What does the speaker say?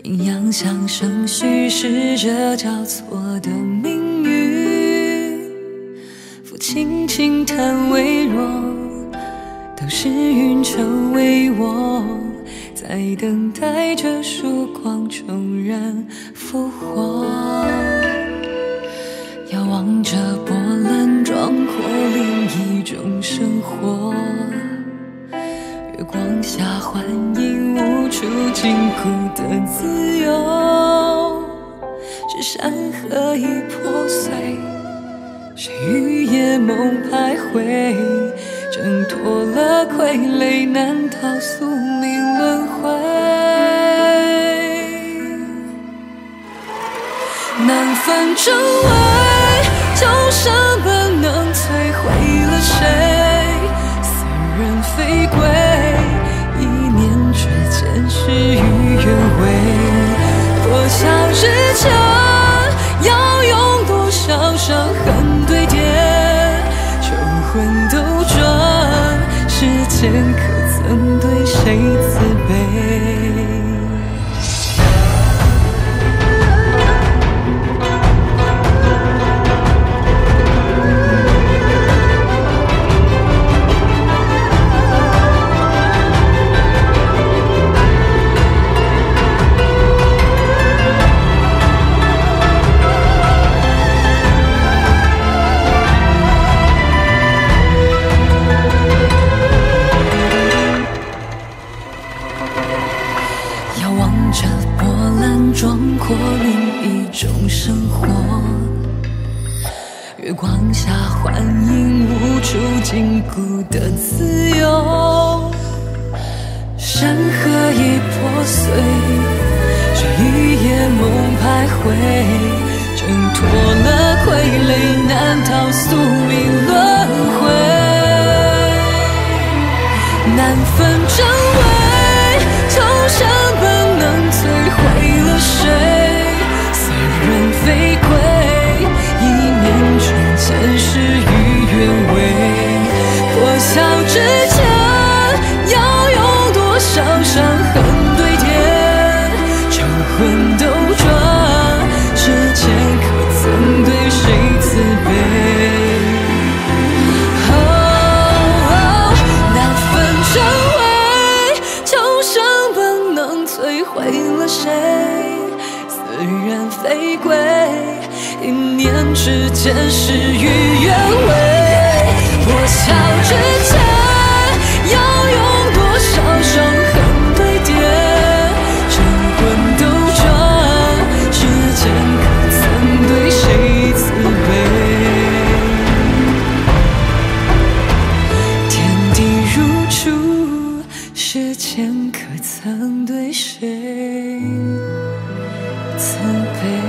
阴阳相生，虚实着交错的命运。抚轻轻叹微弱，都是运筹帷幄，在等待着曙光重燃复活。遥望着波澜壮阔另一种生活，月光下幻影无处禁锢的自由，是山河已破碎，谁与夜梦徘徊，挣脱了傀儡，难逃宿命轮回。难分真伪，求生本能摧毁了谁？似人非鬼，一念之间事与愿违。破晓之前，要用多少伤痕堆叠？求魂斗转，世间可曾对谁慈悲？壮阔另一种生活，月光下幻影无处禁锢的自由，山河已破碎，谁与夜梦徘徊，挣脱了傀儡，难逃宿命轮回。难分真伪，求生本能摧毁了谁？似人非鬼，一念之间事与愿违。破晓之前，要用多少伤痕堆叠？求魂斗转，世间可曾对谁慈悲？摧毁了谁？似人非鬼，一念之间事与愿违。破晓之前，要用多少伤痕堆叠？神魂斗转，世间可曾对谁慈悲？天地如初，世间可曾对谁慈悲？